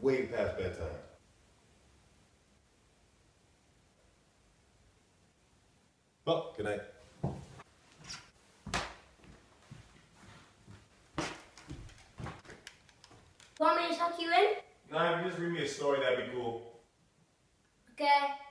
way past bedtime. Well, good night. Want me to tuck you in? Nah, if you just read me a story, that'd be cool. Okay.